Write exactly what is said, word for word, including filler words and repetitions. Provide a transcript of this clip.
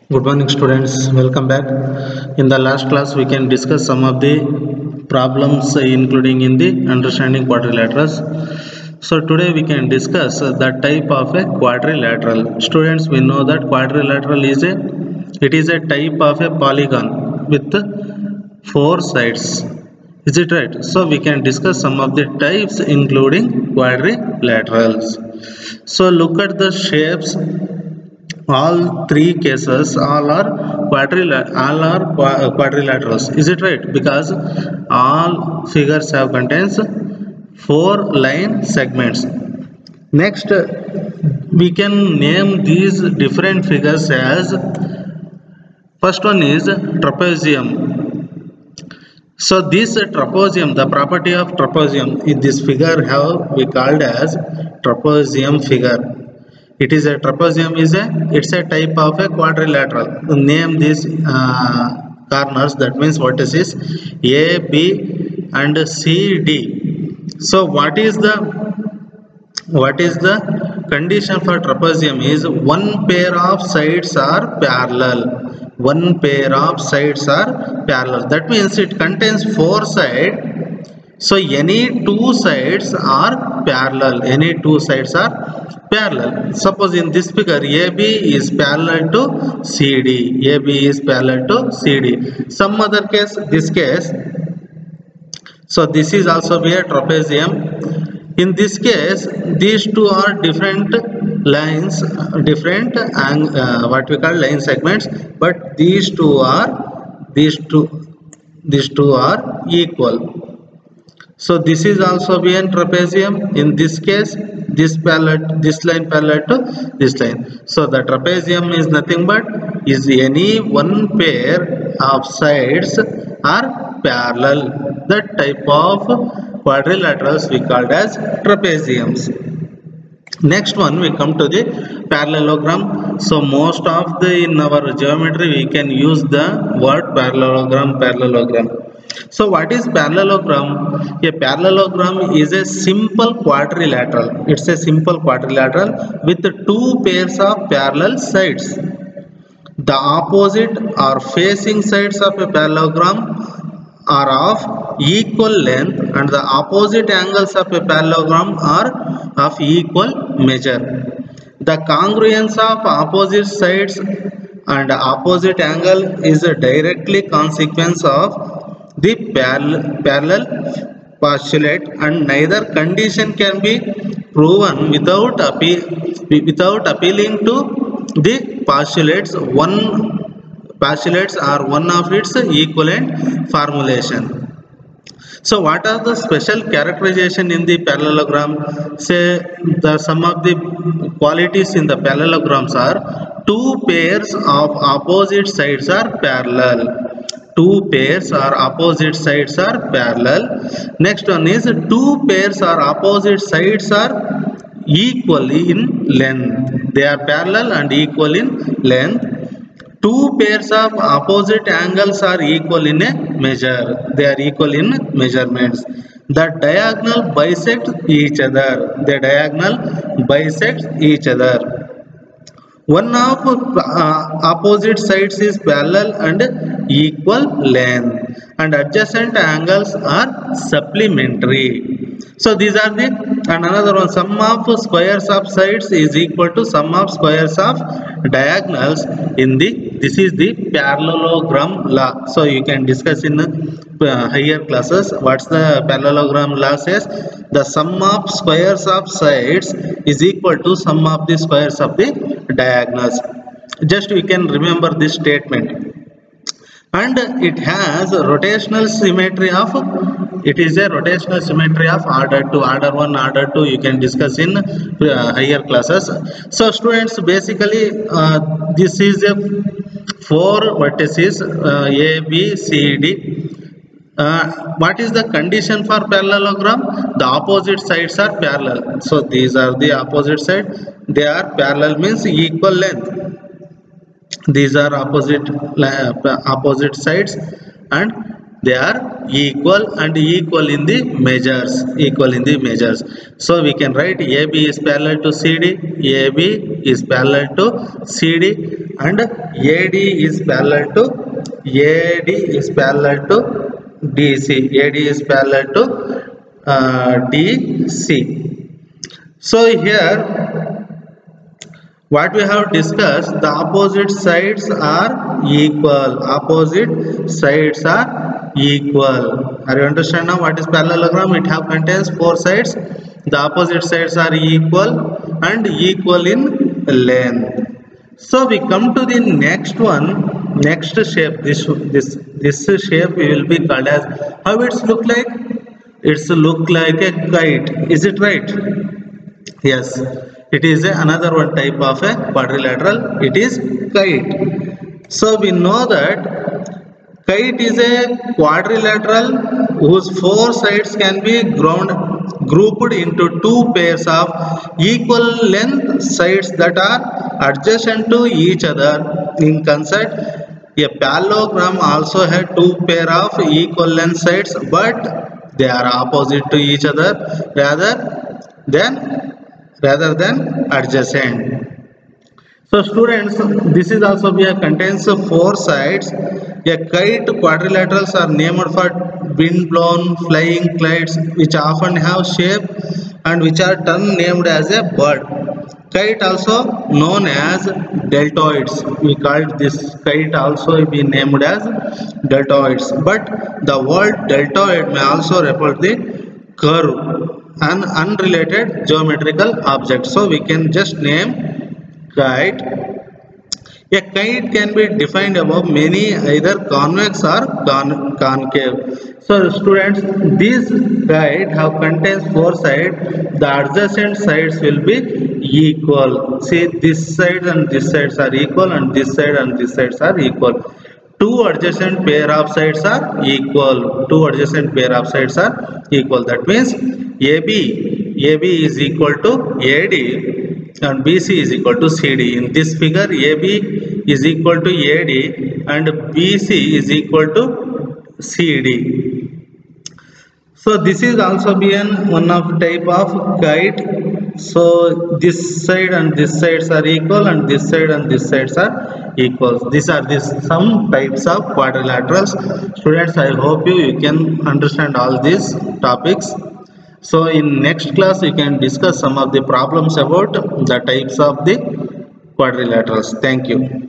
Good morning students, welcome back. In the last class we can discuss some of the problems uh, including in the understanding quadrilaterals. So today we can discuss uh, the type of a quadrilateral. Students, we know that quadrilateral is a it is a type of a polygon with four sides. Is it right? So we can discuss some of the types including quadrilaterals. So look at the shapes. All three cases all are quadrilateral all are quadrilaterals. Is it right? Because all figures have contains four line segments. Next, we can name these different figures as, first one is trapezium. So this trapezium, the property of trapezium in this figure have we called as trapezium figure. It is a trapezium is a it's a type of a quadrilateral. Name these uh, corners, that means vertices A, B and C, D. So what is the what is the condition for trapezium is one pair of sides are parallel. One pair of sides are parallel. That means it contains four sides. So any two sides are parallel. Any two sides are parallel. Suppose in this figure A B is parallel to C D. A B is parallel to C D. Some other case, this case. So this is also be a trapezium. In this case, these two are different lines, different and uh, what we call line segments. But these two are these two these two are equal. So this is also be a trapezium. In this case, this parallel, this line parallel to this line. So the trapezium is nothing but is any one pair of sides are parallel. That type of quadrilaterals we called as trapeziums. Next one, we come to the parallelogram. So most of the in our geometry we can use the word parallelogram, parallelogram. So what is parallelogram? A parallelogram is a simple quadrilateral. It's a simple quadrilateral with two pairs of parallel sides. The opposite or facing sides of a parallelogram are of equal length and the opposite angles of a parallelogram are of equal measure. The congruence of opposite sides and opposite angle is a directly consequence of the parallel, parallel postulate, and neither condition can be proven without appeal, without appealing to the postulates. One postulates are one of its equivalent formulation. So what are the special characterization in the parallelogram? Say the some of the qualities in the parallelograms are two pairs of opposite sides are parallel. Two pairs or opposite sides are parallel. Next one is two pairs or opposite sides are equally in length. They are parallel and equal in length. Two pairs of opposite angles are equal in a measure. They are equal in measurements. The diagonal bisect each other. The diagonal bisects each other. One of uh, opposite sides is parallel and equal length, and adjacent angles are supplementary. So these are the, and another one, sum of squares of sides is equal to sum of squares of diagonals in the, this is the parallelogram law. So you can discuss in uh, higher classes. What's the parallelogram law says? The sum of squares of sides is equal to sum of the squares of the diagonals. Just we can remember this statement. And it has rotational symmetry of, it is a rotational symmetry of order two, order one, order two. You can discuss in uh, higher classes. So students, basically uh, this is a four vertices uh, A, B, C, D. Uh, what is the condition for parallelogram? The opposite sides are parallel. So these are the opposite sides. They are parallel means equal length. These are opposite uh, opposite sides and they are equal and equal in the measures, equal in the measures. So we can write A B is parallel to C D, A B is parallel to C D, and A D is parallel to A D is parallel to D C, A D is parallel to uh, D C. So here what we have discussed, the opposite sides are equal, opposite sides are equal. Are you understand now what is parallelogram? It have contains four sides, the opposite sides are equal and equal in length. So we come to the next one, next shape. This this this shape will be called as, how it's look like? It's look like a kite, is it right? Yes, it is a, another one type of a quadrilateral, it is kite. So we know that kite is a quadrilateral whose four sides can be ground, grouped into two pairs of equal length sides that are adjacent to each other in concert. A parallelogram also has two pair of equal length sides, but they are opposite to each other rather than rather than adjacent. So students, this is also be a contains four sides. A kite quadrilaterals are named for wind blown flying kites which often have shape and which are termed named as a bird. Kite also known as deltoids. We called this kite also be named as deltoids. But the word deltoid may also refer the curve, an unrelated geometrical object. So we can just name kite. A kite can be defined above many either convex or con concave. So students, these kite have contains four sides. The adjacent sides will be equal. See, this side and this sides are equal, and this side and this sides are equal. Two adjacent pair of sides are equal. Two adjacent pair of sides are equal. That means A B, A B is equal to A D and B C is equal to C D. In this figure, A B is equal to A D and B C is equal to C D. So this is also being one of type of kite. So this side and this sides are equal, and this side and this sides are equal. These are this some types of quadrilaterals. Students, I hope you, you can understand all these topics. So in next class we can discuss some of the problems about the types of the quadrilaterals. Thank you.